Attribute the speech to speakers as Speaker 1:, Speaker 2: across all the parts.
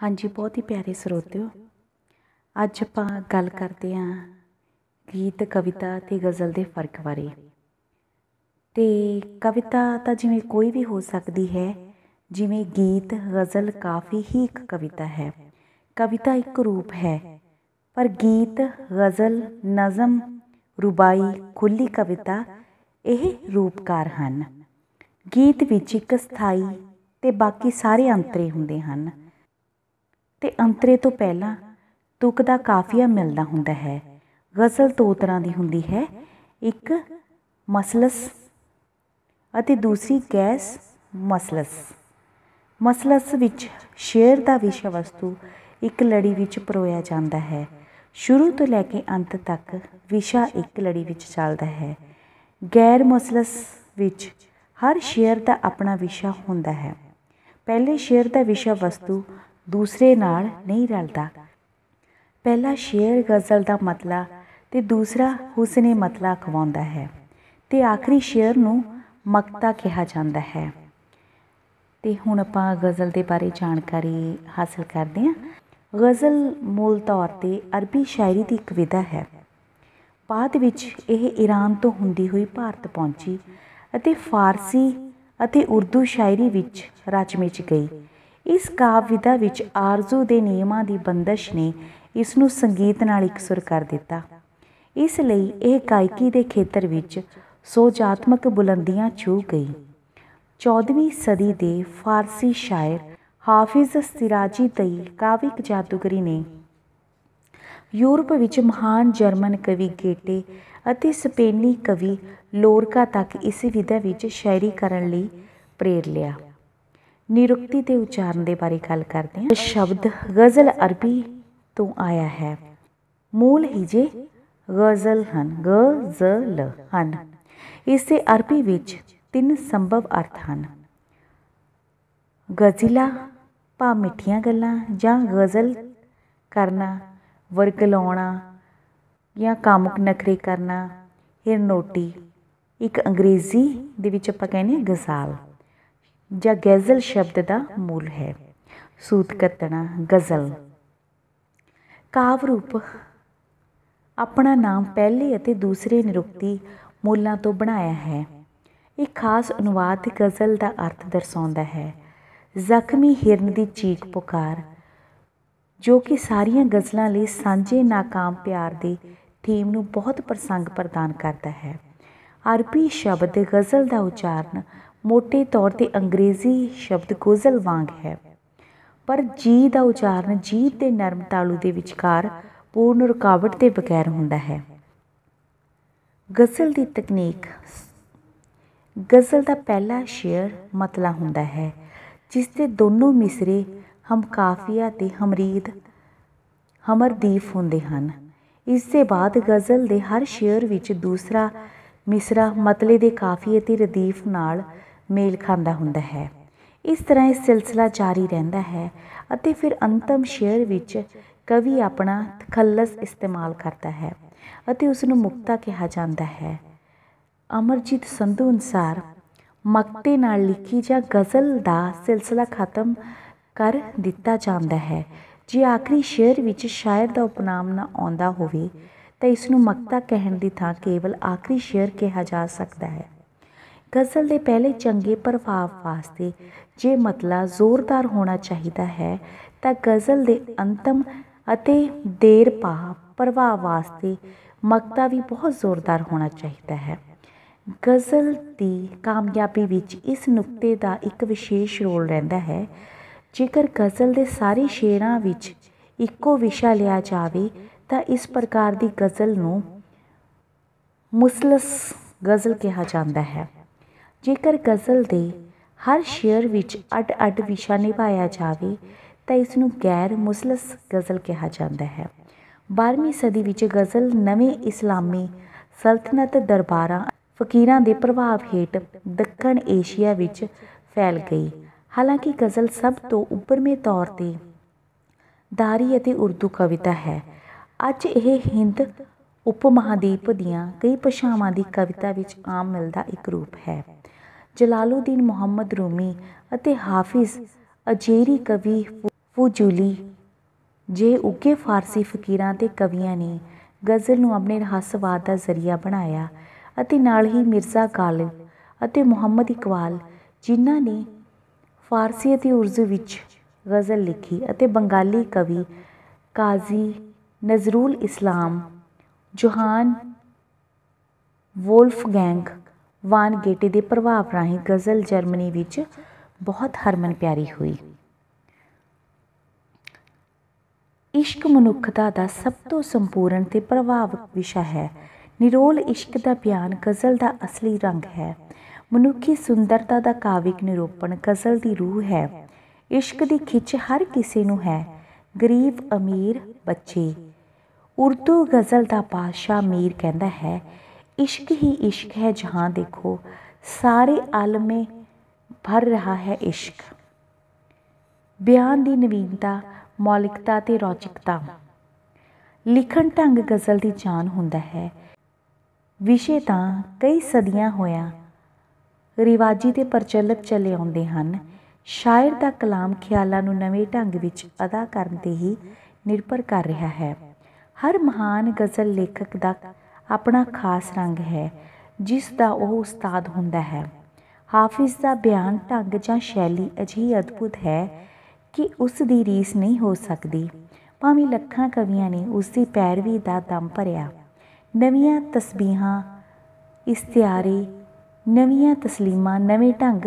Speaker 1: हाँ जी, बहुत ही प्यारे ਸਰੋਤਿਓ, ਅੱਜ ਆਪਾਂ ਗੱਲ ਕਰਦੇ ਹਾਂ ਗੀਤ, ਕਵਿਤਾ ਅਤੇ ਗਜ਼ਲ ਦੇ ਫਰਕ ਬਾਰੇ। ਅਤੇ ਕਵਿਤਾ ਤਾਂ ਜਿਵੇਂ ਕੋਈ ਵੀ ਹੋ ਸਕਦੀ ਹੈ, ਜਿਵੇਂ ਗੀਤ, ਗਜ਼ਲ ਕਾਫੀ ਹੀ ਇੱਕ ਕਵਿਤਾ ਹੈ। ਕਵਿਤਾ ਇੱਕ ਰੂਪ ਹੈ, ਪਰ ਗੀਤ, ਗਜ਼ਲ, ਨਜ਼ਮ, ਰੁਬਾਈ, ਖੁੱਲ੍ਹੀ ਕਵਿਤਾ ਇਹ ਰੂਪਕਾਰ ਹਨ। ਗੀਤ ਵਿੱਚ ਇੱਕ ਸਥਾਈ ਅਤੇ ਬਾਕੀ ਸਾਰੇ ਅੰਤਰੇ ਹੁੰਦੇ ਹਨ, ਅਤੇ ਅੰਤਰੇ ਤੋਂ ਪਹਿਲਾਂ ਤੁਕ ਦਾ ਕਾਫੀਆ ਮਿਲਦਾ ਹੁੰਦਾ ਹੈ। ਗਜ਼ਲ ਦੋ ਤਰ੍ਹਾਂ ਦੀ ਹੁੰਦੀ ਹੈ, ਇੱਕ ਮਸਲਸ ਅਤੇ ਦੂਸਰੀ ਗੈਸ ਮਸਲਸ। ਮਸਲਸ ਵਿੱਚ ਸ਼ੇਅਰ ਦਾ ਵਿਸ਼ਾ ਵਸਤੂ ਇੱਕ ਲੜੀ ਵਿੱਚ ਪਰੋਇਆ ਜਾਂਦਾ ਹੈ। ਸ਼ੁਰੂ ਤੋਂ ਲੈ ਕੇ ਅੰਤ ਤੱਕ ਵਿਸ਼ਾ ਇੱਕ ਲੜੀ ਵਿੱਚ ਚੱਲਦਾ ਹੈ। ਗੈਰ ਮਸਲਸ ਵਿੱਚ ਹਰ ਸ਼ੇਅਰ ਦਾ ਆਪਣਾ ਵਿਸ਼ਾ ਹੁੰਦਾ ਹੈ। ਪਹਿਲੇ ਸ਼ੇਅਰ ਦਾ ਵਿਸ਼ਾ ਵਸਤੂ ਦੂਸਰੇ ਨਾਲ ਨਹੀਂ ਰਲਦਾ। ਪਹਿਲਾ ਸ਼ੇਅਰ ਗਜ਼ਲ ਦਾ ਮਤਲਾ ਅਤੇ ਦੂਸਰਾ ਹੁਸਨੇ ਮਤਲਾ ਅਖਵਾਉਂਦਾ ਹੈ, ਅਤੇ ਆਖਰੀ ਸ਼ੇਅਰ ਨੂੰ ਮਕਤਾ ਕਿਹਾ ਜਾਂਦਾ ਹੈ। ਅਤੇ ਹੁਣ ਆਪਾਂ ਗਜ਼ਲ ਦੇ ਬਾਰੇ ਜਾਣਕਾਰੀ ਹਾਸਲ ਕਰਦੇ ਹਾਂ। ਗਜ਼ਲ ਮੂਲ ਤੌਰ 'ਤੇ ਅਰਬੀ ਸ਼ਾਇਰੀ ਦੀ ਇੱਕ ਵਿਧਾ ਹੈ। ਬਾਅਦ ਵਿੱਚ ਇਹ ਈਰਾਨ ਤੋਂ ਹੁੰਦੀ ਹੋਈ ਭਾਰਤ ਪਹੁੰਚੀ ਅਤੇ ਫਾਰਸੀ ਅਤੇ ਉਰਦੂ ਸ਼ਾਇਰੀ ਵਿੱਚ ਰਚ ਮਿਚ ਗਈ। ਇਸ ਕਾਵਿ ਵਿਧਾ ਵਿੱਚ ਆਰਜ਼ੂ ਦੇ ਨਿਯਮਾਂ ਦੀ ਬੰਦਸ਼ ਨੇ ਇਸ ਨੂੰ ਸੰਗੀਤ ਨਾਲ ਇਕਸੁਰ ਕਰ ਦਿੱਤਾ। ਇਸ ਲਈ ਇਹ ਗਾਇਕੀ ਦੇ ਖੇਤਰ ਵਿੱਚ ਸੋਜਾਤਮਕ ਬੁਲੰਦੀਆਂ ਛੂਹ ਗਈ। 14ਵੀਂ ਸਦੀ ਦੇ ਫਾਰਸੀ ਸ਼ਾਇਰ ਹਾਫਿਜ਼ ਸਿਰਾਜੀ ਦੀ ਕਾਵਿਕ ਜਾਦੂਗਰੀ ਨੇ ਯੂਰਪ ਵਿੱਚ ਮਹਾਨ ਜਰਮਨ ਕਵੀ ਗੇਟੇ ਅਤੇ ਸਪੇਨੀ ਕਵੀ ਲੋਰਕਾ ਤੱਕ ਇਸ ਵਿਧਾ ਵਿੱਚ ਸ਼ਾਇਰੀ ਕਰਨ ਲਈ ਪ੍ਰੇਰ ਲਿਆ। ਨਿਰੁਕਤੀ ਦੇ ਉਚਾਰਨ ਦੇ ਬਾਰੇ ਗੱਲ ਕਰਦੇ ਹਾਂ। ਸ਼ਬਦ ਗਜ਼ਲ ਅਰਬੀ ਤੋਂ ਆਇਆ ਹੈ। ਮੂਲ ਹਿਜੇ ਗਜ਼ਲ ਹਨ, ਗ-ਜ਼-ਲ ਹਨ। ਇਸ ਦੇ ਅਰਬੀ ਵਿੱਚ 3 ਸੰਭਵ ਅਰਥ ਹਨ: ਗਜ਼ਿਲਾ ਭਾਵ ਮਿੱਠੀਆਂ ਗੱਲਾਂ, ਜਾਂ ਗਜ਼ਲ ਕਰਨਾ, ਵਰਗਲਾਉਣਾ ਜਾਂ ਕਾਮੁਕ ਨਖਰੇ ਕਰਨਾ, ਹਿਰਨੋਟੀ। ਇੱਕ ਅੰਗਰੇਜ਼ੀ ਦੇ ਵਿੱਚ ਆਪਾਂ ਕਹਿੰਦੇ ਹਾਂ ਗਜ਼ਾਲ, ਜਾਂ ਗੈਜ਼ਲ ਸ਼ਬਦ ਦਾ ਮੂਲ ਹੈ। ਸੂਤ ਕੱਤਣਾ, ਗਜ਼ਲ। ਕਾਵਿ ਰੂਪ ਆਪਣਾ ਨਾਮ ਪਹਿਲੇ ਅਤੇ ਦੂਸਰੇ ਨਿਰੁਕਤੀ ਮੂਲਾਂ ਤੋਂ ਬਣਾਇਆ ਹੈ। ਇਹ ਖਾਸ ਅਨੁਵਾਦ ਗਜ਼ਲ ਦਾ ਅਰਥ ਦਰਸਾਉਂਦਾ ਹੈ। ਜ਼ਖਮੀ ਹਿਰਨ ਦੀ ਚੀਖ ਪੁਕਾਰ, ਜੋ ਕਿ ਸਾਰੀਆਂ ਗਜ਼ਲਾਂ ਲਈ ਸਾਂਝੇ ਨਾਕਾਮ ਪਿਆਰ ਦੇ ਥੀਮ ਨੂੰ ਬਹੁਤ ਪ੍ਰਸੰਗ ਪ੍ਰਦਾਨ ਕਰਦਾ ਹੈ। ਅਰਬੀ ਸ਼ਬਦ ਗਜ਼ਲ ਦਾ ਉਚਾਰਨ ਮੋਟੇ ਤੌਰ 'ਤੇ ਅੰਗਰੇਜ਼ੀ ਸ਼ਬਦ ਗੋਜ਼ਲ ਵਾਂਗ ਹੈ, ਪਰ ਜੀ ਦਾ ਉਚਾਰਨ ਜੀਭ ਦੇ ਨਰਮ ਤਾਲੂ ਦੇ ਵਿਚਕਾਰ ਪੂਰਨ ਰੁਕਾਵਟ ਦੇ ਬਗੈਰ ਹੁੰਦਾ ਹੈ। ਗਜ਼ਲ ਦੀ ਤਕਨੀਕ। ਗਜ਼ਲ ਦਾ ਪਹਿਲਾ ਸ਼ੇਅਰ ਮਤਲਾ ਹੁੰਦਾ ਹੈ, ਜਿਸ ਦੇ ਦੋਨੋਂ ਮਿਸਰੇ ਹਮਕਾਫੀਆ ਅਤੇ ਹਮਰਦੀਫ ਹੁੰਦੇ ਹਨ। ਇਸ ਦੇ ਬਾਅਦ ਗਜ਼ਲ ਦੇ ਹਰ ਸ਼ੇਅਰ ਵਿੱਚ ਦੂਸਰਾ ਮਿਸਰਾ ਮਤਲੇ ਦੇ ਕਾਫੀਏ ਅਤੇ ਰਦੀਫ ਨਾਲ ਮੇਲ ਖਾਂਦਾ ਹੁੰਦਾ ਹੈ। ਇਸ ਤਰ੍ਹਾਂ ਇਹ ਸਿਲਸਿਲਾ ਜਾਰੀ ਰਹਿੰਦਾ ਹੈ ਅਤੇ ਫਿਰ ਅੰਤਮ ਸ਼ੇਅਰ ਵਿੱਚ ਕਵੀ ਆਪਣਾ ਤਖੱਲਸ ਇਸਤੇਮਾਲ ਕਰਦਾ ਹੈ ਅਤੇ ਉਸ ਨੂੰ ਮੁਕਤਾ ਕਿਹਾ ਜਾਂਦਾ ਹੈ। ਅਮਰਜੀਤ ਸੰਧੂ ਅਨੁਸਾਰ ਮਕਤੇ ਨਾਲ ਲਿਖੀ ਜਾਂ ਗਜ਼ਲ ਦਾ ਸਿਲਸਿਲਾ ਖਤਮ ਕਰ ਦਿੱਤਾ ਜਾਂਦਾ ਹੈ। ਜੇ ਆਖਰੀ ਸ਼ੇਅਰ ਵਿੱਚ ਸ਼ਾਇਰ ਦਾ ਉਪਨਾਮ ਨਾ ਆਉਂਦਾ ਹੋਵੇ ਤਾਂ ਇਸ ਨੂੰ ਮਕਤਾ ਕਹਿਣ ਦੀ ਥਾਂ ਕੇਵਲ ਆਖਰੀ ਸ਼ੇਅਰ ਕਿਹਾ ਜਾ ਸਕਦਾ ਹੈ। ਗਜ਼ਲ ਦੇ ਪਹਿਲੇ ਚੰਗੇ ਪ੍ਰਭਾਵ ਵਾਸਤੇ ਜੇ ਮਤਲਾ ਜ਼ੋਰਦਾਰ ਹੋਣਾ ਚਾਹੀਦਾ ਹੈ, ਤਾਂ ਗਜ਼ਲ ਦੇ ਅੰਤਮ ਅਤੇ ਦੇਰ ਪਾ ਪ੍ਰਭਾਵ ਵਾਸਤੇ ਮਕਤਾ ਵੀ ਬਹੁਤ ਜ਼ੋਰਦਾਰ ਹੋਣਾ ਚਾਹੀਦਾ ਹੈ। ਗਜ਼ਲ ਦੀ ਕਾਮਯਾਬੀ ਵਿੱਚ ਇਸ ਨੁਕਤੇ ਦਾ ਇੱਕ ਵਿਸ਼ੇਸ਼ ਰੋਲ ਰਹਿੰਦਾ ਹੈ। ਜੇਕਰ ਗਜ਼ਲ ਦੇ ਸਾਰੇ ਸ਼ੇਅਰਾਂ ਵਿੱਚ ਇੱਕੋ ਵਿਸ਼ਾ ਲਿਆ ਜਾਵੇ ਤਾਂ ਇਸ ਪ੍ਰਕਾਰ ਦੀ ਗਜ਼ਲ ਨੂੰ ਮੁਸਲਸ ਗਜ਼ਲ ਕਿਹਾ ਜਾਂਦਾ ਹੈ। ਜੇਕਰ ਗਜ਼ਲ ਦੇ ਹਰ ਸ਼ੇਅਰ ਵਿੱਚ ਅੱਡ ਅੱਡ ਵਿਸ਼ਾ ਨਿਭਾਇਆ ਜਾਵੇ ਤਾਂ ਇਸ ਨੂੰ ਗੈਰ ਮੁਸਲਸ ਗਜ਼ਲ ਕਿਹਾ ਜਾਂਦਾ ਹੈ। 12ਵੀਂ ਸਦੀ ਵਿੱਚ ਗਜ਼ਲ ਨਵੇਂ ਇਸਲਾਮੀ ਸਲਤਨਤ ਦਰਬਾਰਾਂ ਫਕੀਰਾਂ ਦੇ ਪ੍ਰਭਾਵ ਹੇਠ ਦੱਖਣ ਏਸ਼ੀਆ ਵਿੱਚ ਫੈਲ ਗਈ। ਹਾਲਾਂਕਿ ਗਜ਼ਲ ਸਭ ਤੋਂ ਉੱਭਰਵੇਂ ਤੌਰ 'ਤੇ ਦਾਰੀ ਅਤੇ ਉਰਦੂ ਕਵਿਤਾ ਹੈ। ਅੱਜ ਇਹ ਹਿੰਦ ਉਪ ਮਹਾਂਦੀਪ ਦੀਆਂ ਕਈ ਭਾਸ਼ਾਵਾਂ ਦੀ ਕਵਿਤਾ ਵਿੱਚ ਆਮ ਮਿਲਦਾ ਇੱਕ ਰੂਪ ਹੈ। ਜਲਾਲੂਦੀਨ ਮੁਹੰਮਦ ਰੂਮੀ ਅਤੇ ਹਾਫਿਜ਼ ਅਜੇਰੀ ਕਵੀ ਫਜ਼ੂਲੀ ਜੇ ਉੱਘੇ ਫਾਰਸੀ ਫਕੀਰਾਂ ਅਤੇ ਕਵੀਆਂ ਨੇ ਗਜ਼ਲ ਨੂੰ ਆਪਣੇ ਰਹੱਸਵਾਦ ਦਾ ਜ਼ਰੀਆ ਬਣਾਇਆ, ਅਤੇ ਨਾਲ ਹੀ ਮਿਰਜ਼ਾ ਗਾਲਿਬ ਅਤੇ ਮੁਹੰਮਦ ਇਕਬਾਲ, ਜਿਨ੍ਹਾਂ ਨੇ ਫਾਰਸੀ ਅਤੇ ਉਰਦੂ ਵਿੱਚ ਗਜ਼ਲ ਲਿਖੀ, ਅਤੇ ਬੰਗਾਲੀ ਕਵੀ ਕਾਜ਼ੀ ਨਜ਼ਰੁਲ ਇਸਲਾਮ, ਜੋਹਾਨ ਵੋਲਫਗੈਂਗ ਵਾਨ ਗੇਟੇ ਦੇ ਪ੍ਰਭਾਵ ਰਾਹੀਂ ਗਜ਼ਲ ਜਰਮਨੀ ਵਿੱਚ ਬਹੁਤ ਹਰਮਨ ਪਿਆਰੀ ਹੋਈ। ਇਸ਼ਕ ਮਨੁੱਖਤਾ ਦਾ ਸਭ ਤੋਂ ਸੰਪੂਰਨ ਅਤੇ ਪ੍ਰਭਾਵਕ ਵਿਸ਼ਾ ਹੈ। ਨਿਰੋਲ ਇਸ਼ਕ ਦਾ ਬਿਆਨ ਗਜ਼ਲ ਦਾ ਅਸਲੀ ਰੰਗ ਹੈ। ਮਨੁੱਖੀ ਸੁੰਦਰਤਾ ਦਾ ਕਾਵਿਕ ਨਿਰੂਪਣ ਗਜ਼ਲ ਦੀ ਰੂਹ ਹੈ। ਇਸ਼ਕ ਦੀ ਖਿੱਚ ਹਰ ਕਿਸੇ ਨੂੰ ਹੈ, ਗਰੀਬ ਅਮੀਰ ਬੱਚੇ। ਉਰਦੂ ਗਜ਼ਲ ਦਾ ਬਾਦਸ਼ਾਹ ਮੀਰ ਕਹਿੰਦਾ ਹੈ, ਇਸ਼ਕ ਹੀ ਇਸ਼ਕ ਹੈ ਜਹਾਂ ਦੇਖੋ, ਸਾਰੇ ਆਲਮ ਮੇਂ ਭਰ ਰਿਹਾ ਹੈ ਇਸ਼ਕ। ਬਿਆਨ ਦੀ ਨਵੀਨਤਾ, ਮੌਲਿਕਤਾ ਅਤੇ ਰੌਚਕਤਾ। ਲਿਖਣ ਢੰਗ ਗਜ਼ਲ ਦੀ ਜਾਨ ਹੁੰਦਾ ਹੈ। ਵਿਸ਼ੇ ਤਾਂ ਕਈ ਸਦੀਆਂ ਹੋਇਆ ਰਿਵਾਜੀ ਤੇ ਪ੍ਰਚਲਿਤ ਚਲੇ ਆਉਂਦੇ ਹਨ। ਸ਼ਾਇਰ ਦਾ ਕਲਾਮ ਖਿਆਲਾਂ ਨੂੰ ਨਵੇਂ ਢੰਗ ਵਿੱਚ ਅਦਾ ਕਰਨ 'ਤੇ ਹੀ ਨਿਰਭਰ ਕਰ ਰਿਹਾ ਹੈ। ਹਰ ਮਹਾਨ ਗਜ਼ਲ ਲੇਖਕ ਦਾ ਆਪਣਾ ਖਾਸ ਰੰਗ ਹੈ, ਜਿਸ ਦਾ ਉਹ ਉਸਤਾਦ ਹੁੰਦਾ ਹੈ। ਹਾਫਿਜ਼ ਦਾ ਬਿਆਨ ਢੰਗ ਜਾਂ ਸ਼ੈਲੀ ਅਜਿਹੀ ਅਦਭੁਤ ਹੈ ਕਿ ਉਸ ਦੀ ਰੀਸ ਨਹੀਂ ਹੋ ਸਕਦੀ, ਭਾਵੇਂ ਲੱਖਾਂ ਕਵੀਆਂ ਨੇ ਉਸ ਦੀ ਪੈਰਵੀ ਦਾ ਦਮ ਭਰਿਆ। ਨਵੀਆਂ ਤਸਬੀਹਾਂ, ਇਸਤਿਆਰੇ, ਨਵੀਆਂ ਤਸਲੀਮਾਂ, ਨਵੇਂ ਢੰਗ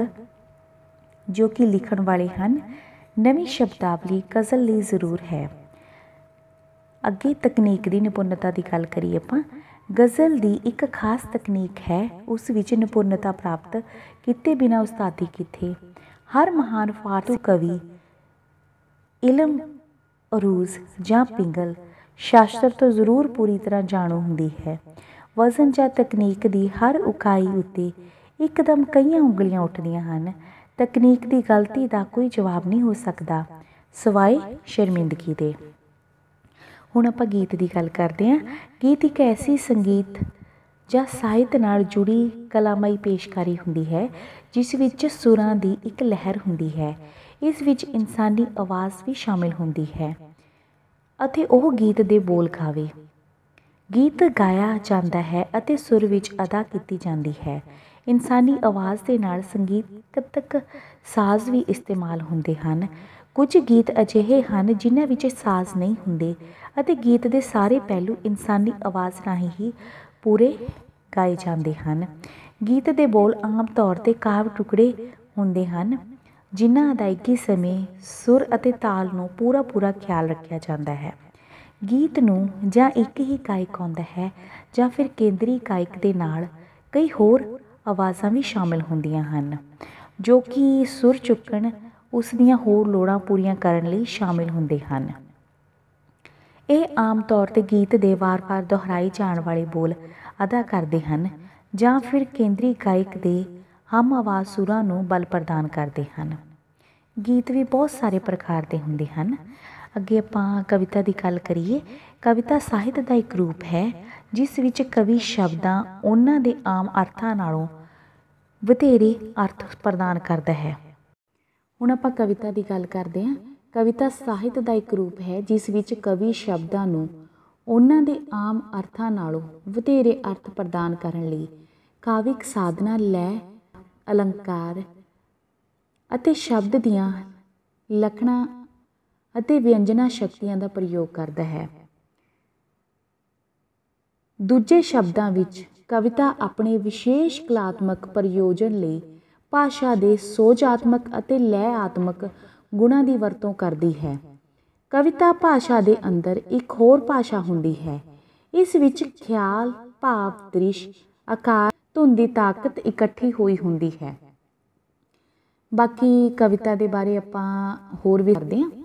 Speaker 1: ਜੋ ਕਿ ਲਿਖਣ ਵਾਲੇ ਹਨ, ਨਵੀਂ ਸ਼ਬਦਾਵਲੀ ਗਜ਼ਲ ਲਈ ਜ਼ਰੂਰ ਹੈ। ਅੱਗੇ ਤਕਨੀਕ ਦੀ ਨਿਪੁੰਨਤਾ ਦੀ ਗੱਲ ਕਰੀਏ ਆਪਾਂ। ਗਜ਼ਲ ਦੀ ਇੱਕ ਖਾਸ ਤਕਨੀਕ ਹੈ, ਉਸ ਵਿੱਚ ਨਿਪੁੰਨਤਾ ਪ੍ਰਾਪਤ ਕੀਤੇ ਬਿਨਾਂ ਉਸਤਾਦੀ ਕਿੱਥੇ। ਹਰ ਮਹਾਨ ਫਾਰਸੀ ਕਵੀ ਇਲਮ ਅਰੂਜ਼ ਜਾਂ ਪਿੰਗਲ ਸ਼ਾਸਤਰ ਤੋਂ ਜ਼ਰੂਰ ਪੂਰੀ ਤਰ੍ਹਾਂ ਜਾਣੂ ਹੁੰਦੀ ਹੈ। ਵਜ਼ਨ ਜਾਂ ਤਕਨੀਕ ਦੀ ਹਰ ਇਕਾਈ ਉੱਤੇ ਇੱਕਦਮ ਕਈਆਂ ਉਂਗਲੀਆਂ ਉੱਠਦੀਆਂ ਹਨ। ਤਕਨੀਕ ਦੀ ਗਲਤੀ ਦਾ ਕੋਈ ਜਵਾਬ ਨਹੀਂ ਹੋ ਸਕਦਾ ਸਿਵਾਏ ਸ਼ਰਮਿੰਦਗੀ ਦੇ। ਹੁਣ ਆਪਾਂ ਗੀਤ ਦੀ ਗੱਲ ਕਰਦੇ ਹਾਂ। ਗੀਤ ਇੱਕ ਐਸੀ ਸੰਗੀਤ ਜਾਂ ਸਾਹਿਤ ਨਾਲ ਜੁੜੀ ਕਲਾਮਈ ਪੇਸ਼ਕਾਰੀ ਹੁੰਦੀ ਹੈ, ਜਿਸ ਵਿੱਚ ਸੁਰਾਂ ਦੀ ਇੱਕ ਲਹਿਰ ਹੁੰਦੀ ਹੈ। ਇਸ ਵਿੱਚ ਇਨਸਾਨੀ ਆਵਾਜ਼ ਵੀ ਸ਼ਾਮਿਲ ਹੁੰਦੀ ਹੈ ਅਤੇ ਉਹ ਗੀਤ ਦੇ ਬੋਲ ਗਾਵੇ। ਗੀਤ ਗਾਇਆ ਜਾਂਦਾ ਹੈ ਅਤੇ ਸੁਰ ਵਿੱਚ ਅਦਾ ਕੀਤੀ ਜਾਂਦੀ ਹੈ। ਇਨਸਾਨੀ ਆਵਾਜ਼ ਦੇ ਨਾਲ ਸੰਗੀਤਕ ਸਾਜ਼ ਵੀ ਇਸਤੇਮਾਲ ਹੁੰਦੇ ਹਨ। ਕੁਝ ਗੀਤ ਅਜਿਹੇ ਹਨ ਜਿਨ੍ਹਾਂ ਵਿੱਚ ਸਾਜ਼ ਨਹੀਂ ਹੁੰਦੇ ਅਤੇ ਗੀਤ ਦੇ ਸਾਰੇ ਪਹਿਲੂ ਇਨਸਾਨੀ ਆਵਾਜ਼ ਰਾਹੀਂ ਹੀ ਪੂਰੇ ਗਾਏ ਜਾਂਦੇ ਹਨ। ਗੀਤ ਦੇ ਬੋਲ ਆਮ ਤੌਰ 'ਤੇ ਕਾਵਿ ਟੁਕੜੇ ਹੁੰਦੇ ਹਨ, ਜਿਨ੍ਹਾਂ ਅਦਾਇਗੀ ਸਮੇਂ ਸੁਰ ਅਤੇ ਤਾਲ ਨੂੰ ਪੂਰਾ ਖਿਆਲ ਰੱਖਿਆ ਜਾਂਦਾ ਹੈ। ਗੀਤ ਨੂੰ ਜਾਂ ਇੱਕ ਹੀ ਗਾਇਕ ਗਾਉਂਦਾ ਹੈ ਜਾਂ ਫਿਰ ਕੇਂਦਰੀ ਗਾਇਕ ਦੇ ਨਾਲ ਕਈ ਹੋਰ ਆਵਾਜ਼ਾਂ ਵੀ ਸ਼ਾਮਿਲ ਹੁੰਦੀਆਂ ਹਨ, ਜੋ ਕਿ ਸੁਰ ਚੁੱਕਣ, ਉਸ ਦੀਆਂ ਹੋਰ ਲੋੜਾਂ ਪੂਰੀਆਂ ਕਰਨ ਲਈ ਸ਼ਾਮਿਲ ਹੁੰਦੇ ਹਨ। ਇਹ ਆਮ ਤੌਰ 'ਤੇ ਗੀਤ ਦੇ ਵਾਰ-ਵਾਰ ਦੁਹਰਾਏ ਜਾਣ ਵਾਲੇ ਬੋਲ ਅਦਾ ਕਰਦੇ ਹਨ ਜਾਂ ਫਿਰ ਕੇਂਦਰੀ ਗਾਇਕ ਦੇ ਹਮ ਆਵਾਜ਼ ਸੁਰਾਂ ਨੂੰ ਬਲ ਪ੍ਰਦਾਨ ਕਰਦੇ ਹਨ। ਗੀਤ ਵੀ ਬਹੁਤ ਸਾਰੇ ਪ੍ਰਕਾਰ ਦੇ ਹੁੰਦੇ ਹਨ। ਅੱਗੇ ਆਪਾਂ ਕਵਿਤਾ ਦੀ ਗੱਲ ਕਰੀਏ। ਕਵਿਤਾ ਸਾਹਿਤ ਦਾ ਇੱਕ ਰੂਪ ਹੈ, ਜਿਸ ਵਿੱਚ ਕਵੀ ਸ਼ਬਦਾਂ ਉਹਨਾਂ ਦੇ ਆਮ ਅਰਥਾਂ ਨਾਲੋਂ ਵਧੇਰੇ ਅਰਥ ਪ੍ਰਦਾਨ ਕਰਦਾ ਹੈ। ਹੁਣ ਆਪਾਂ ਕਵਿਤਾ ਦੀ ਗੱਲ ਕਰਦੇ ਹਾਂ। ਕਵਿਤਾ ਸਾਹਿਤ ਦਾ ਇੱਕ ਰੂਪ ਹੈ, ਜਿਸ ਵਿੱਚ ਕਵੀ ਸ਼ਬਦਾਂ ਨੂੰ ਉਹਨਾਂ ਦੇ ਆਮ ਅਰਥਾਂ ਨਾਲੋਂ ਵਧੇਰੇ ਅਰਥ ਪ੍ਰਦਾਨ ਕਰਨ ਲਈ ਕਾਵਿਕ ਸਾਧਨਾ, ਲੈਅ, ਅਲੰਕਾਰ ਅਤੇ ਸ਼ਬਦ ਦੀਆਂ ਲੱਖਣਾਂ ਅਤੇ ਵਿਅੰਜਨਾ ਸ਼ਕਤੀਆਂ ਦਾ ਪ੍ਰਯੋਗ ਕਰਦਾ ਹੈ। ਦੂਜੇ ਸ਼ਬਦਾਂ ਵਿੱਚ ਕਵਿਤਾ ਆਪਣੇ ਵਿਸ਼ੇਸ਼ ਕਲਾਤਮਕ ਪ੍ਰਯੋਜਨ ਲਈ ਭਾਸ਼ਾ ਦੇ ਸੋਜਾਤਮਕ ਅਤੇ ਲੈਆਤਮਕ ਗੁਣਾਂ ਦੀ ਵਰਤੋਂ ਕਰਦੀ ਹੈ। ਕਵਿਤਾ ਭਾਸ਼ਾ ਦੇ ਅੰਦਰ ਇੱਕ ਹੋਰ ਭਾਸ਼ਾ ਹੁੰਦੀ ਹੈ। ਇਸ ਵਿੱਚ ਖਿਆਲ, ਭਾਵ, ਦ੍ਰਿਸ਼, ਆਕਾਰ, ਧੁਨ ਦੀ ਤਾਕਤ ਇਕੱਠੀ ਹੋਈ ਹੁੰਦੀ ਹੈ। ਬਾਕੀ ਕਵਿਤਾ ਦੇ ਬਾਰੇ ਆਪਾਂ ਹੋਰ ਵੀ ਕਰਦੇ ਹਾਂ।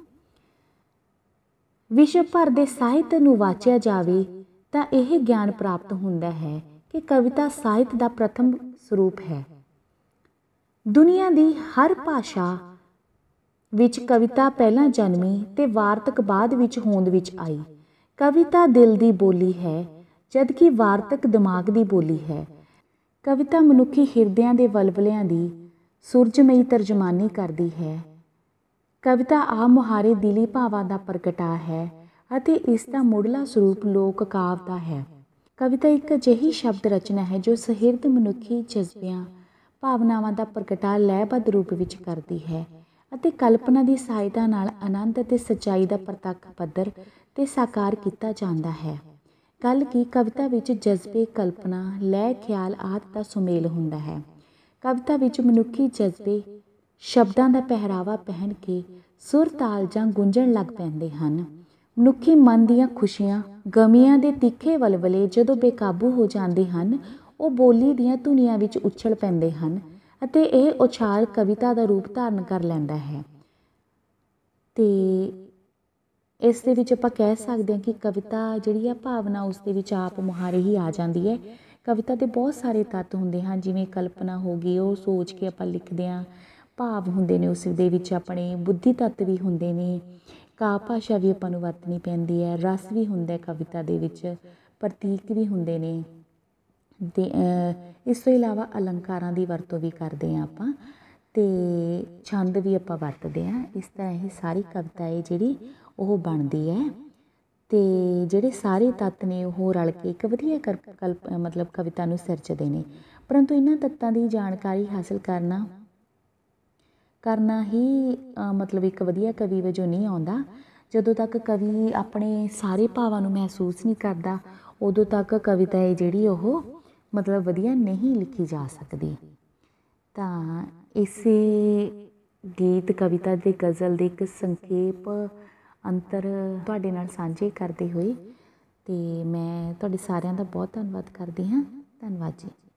Speaker 1: ਵਿਸ਼ਵ ਭਰ ਦੇ ਸਾਹਿਤ ਨੂੰ ਵਾਚਿਆ ਜਾਵੇ ਤਾਂ ਇਹ ਗਿਆਨ ਪ੍ਰਾਪਤ ਹੁੰਦਾ ਹੈ ਕਿ ਕਵਿਤਾ ਸਾਹਿਤ ਦਾ ਪ੍ਰਥਮ ਸਰੂਪ ਹੈ। ਦੁਨੀਆ ਦੀ ਹਰ ਭਾਸ਼ਾ ਵਿੱਚ ਕਵਿਤਾ ਪਹਿਲਾਂ ਜਨਮੀ ਤੇ ਵਾਰਤਕ ਬਾਅਦ ਵਿੱਚ ਹੋਂਦ ਵਿੱਚ ਆਈ। ਕਵਿਤਾ ਦਿਲ ਦੀ ਬੋਲੀ ਹੈ, ਜਦਕਿ ਵਾਰਤਕ ਦਿਮਾਗ ਦੀ ਬੋਲੀ ਹੈ। ਕਵਿਤਾ ਮਨੁੱਖੀ ਹਿਰਦਿਆਂ ਦੇ ਵਲਵਲਿਆਂ ਦੀ ਸੂਰਜਮਈ ਤਰਜਮਾਨੀ ਕਰਦੀ ਹੈ। ਕਵਿਤਾ ਆ ਮੁਹਾਰੇ ਦਿਲੀ ਭਾਵਾਂ ਦਾ ਪ੍ਰਗਟਾ ਹੈ ਅਤੇ ਇਸ ਦਾ ਮੁੱਢਲਾ ਸਰੂਪ ਲੋਕ ਕਾਵਿ ਦਾ ਹੈ। ਕਵਿਤਾ ਇੱਕ ਅਜਿਹੀ ਸ਼ਬਦ ਰਚਨਾ ਹੈ ਜੋ ਸਹਿਰਦ ਮਨੁੱਖੀ ਜਜ਼ਬਿਆਂ ਭਾਵਨਾਵਾਂ ਦਾ ਪ੍ਰਗਟਾ ਲੈਅਬੱਧ ਰੂਪ ਵਿੱਚ ਕਰਦੀ ਹੈ ਅਤੇ ਕਲਪਨਾ ਦੀ ਸਹਾਇਤਾ ਨਾਲ ਆਨੰਦ ਅਤੇ ਸੱਚਾਈ ਦਾ ਪ੍ਰਤੱਖ ਪੱਧਰ 'ਤੇ ਸਾਕਾਰ ਕੀਤਾ ਜਾਂਦਾ ਹੈ। ਗੱਲ ਕੀ ਕਵਿਤਾ ਵਿੱਚ ਜਜ਼ਬੇ, ਕਲਪਨਾ, ਲੈਅ, ਖਿਆਲ ਆਦਿ ਦਾ ਸੁਮੇਲ ਹੁੰਦਾ ਹੈ। ਕਵਿਤਾ ਵਿੱਚ ਮਨੁੱਖੀ ਜਜ਼ਬੇ ਸ਼ਬਦਾਂ ਦਾ ਪਹਿਰਾਵਾ ਪਹਿਨ ਕੇ ਸੁਰ, ਤਾਲ ਜਾਂ ਗੂੰਜਣ ਲੱਗ ਪੈਂਦੇ ਹਨ। ਮਨੁੱਖੀ ਮਨ ਦੀਆਂ ਖੁਸ਼ੀਆਂ, ਗਮੀਆਂ ਦੇ ਤਿੱਖੇ ਵਲਵਲੇ ਜਦੋਂ ਬੇਕਾਬੂ ਹੋ ਜਾਂਦੇ ਹਨ, ਉਹ ਬੋਲੀ ਦੀਆਂ ਧੁਨੀਆਂ ਵਿੱਚ ਉਛਲ ਪੈਂਦੇ ਹਨ ਅਤੇ ਇਹ ਉਛਾਲ ਕਵਿਤਾ ਦਾ ਰੂਪ ਧਾਰਨ ਕਰ ਲੈਂਦਾ ਹੈ। ਅਤੇ ਇਸ ਦੇ ਵਿੱਚ ਆਪਾਂ ਕਹਿ ਸਕਦੇ ਹਾਂ ਕਿ ਕਵਿਤਾ ਜਿਹੜੀ ਆ ਭਾਵਨਾ ਉਸ ਦੇ ਵਿੱਚ ਆਪ ਮੁਹਾਰੇ ਹੀ ਆ ਜਾਂਦੀ ਹੈ। ਕਵਿਤਾ ਦੇ ਬਹੁਤ ਸਾਰੇ ਤੱਤ ਹੁੰਦੇ ਹਨ, ਜਿਵੇਂ ਕਲਪਨਾ ਹੋ ਗਈ, ਉਹ ਸੋਚ ਕੇ ਆਪਾਂ ਲਿਖਦੇ ਹਾਂ। ਭਾਵ ਹੁੰਦੇ ਨੇ ਉਸ ਦੇ ਵਿੱਚ, ਆਪਣੇ ਬੁੱਧੀ ਤੱਤ ਵੀ ਹੁੰਦੇ ਨੇ, ਕਾਵਿ ਭਾਸ਼ਾ ਵੀ ਆਪਾਂ ਨੂੰ ਵਰਤਣੀ ਪੈਂਦੀ ਹੈ, ਰਸ ਵੀ ਹੁੰਦਾ ਕਵਿਤਾ ਦੇ ਵਿੱਚ, ਪ੍ਰਤੀਕ ਵੀ ਹੁੰਦੇ ਨੇ ਅਤੇ ਇਸ ਤੋਂ ਇਲਾਵਾ ਅਲੰਕਾਰਾਂ ਦੀ ਵਰਤੋਂ ਵੀ ਕਰਦੇ ਹਾਂ ਆਪਾਂ, ਅਤੇ ਛੰਦ ਵੀ ਆਪਾਂ ਵਰਤਦੇ ਹਾਂ। ਇਸ ਤਰ੍ਹਾਂ ਇਹ ਸਾਰੀ ਕਵਿਤਾ ਹੈ ਜਿਹੜੀ ਉਹ ਬਣਦੀ ਹੈ ਅਤੇ ਜਿਹੜੇ ਸਾਰੇ ਤੱਤ ਨੇ ਉਹ ਰਲ ਕੇ ਇੱਕ ਵਧੀਆ ਮਤਲਬ ਕਵਿਤਾ ਨੂੰ ਸਿਰਜਦੇ ਨੇ। ਪਰੰਤੂ ਇਹਨਾਂ ਤੱਤਾਂ ਦੀ ਜਾਣਕਾਰੀ ਹਾਸਿਲ ਕਰਨਾ ਹੀ ਮਤਲਬ ਇੱਕ ਵਧੀਆ ਕਵੀ ਵਜੋਂ ਨਹੀਂ ਆਉਂਦਾ। ਜਦੋਂ ਤੱਕ ਕਵੀ ਆਪਣੇ ਸਾਰੇ ਭਾਵਾਂ ਨੂੰ ਮਹਿਸੂਸ ਨਹੀਂ ਕਰਦਾ, ਉਦੋਂ ਤੱਕ ਕਵਿਤਾ ਹੈ ਜਿਹੜੀ ਉਹ ਮਤਲਬ ਵਧੀਆ ਨਹੀਂ ਲਿਖੀ ਜਾ ਸਕਦੀ। ਤਾਂ ਇਸੇ ਗੀਤ, ਕਵਿਤਾ ਅਤੇ ਗਜ਼ਲ ਦੇ ਇੱਕ ਸੰਖੇਪ ਅੰਤਰ ਤੁਹਾਡੇ ਨਾਲ ਸਾਂਝੇ ਕਰਦੇ ਹੋਏ ਅਤੇ ਮੈਂ ਤੁਹਾਡੇ ਸਾਰਿਆਂ ਦਾ ਬਹੁਤ ਧੰਨਵਾਦ ਕਰਦੀ ਹਾਂ। ਧੰਨਵਾਦ ਜੀ।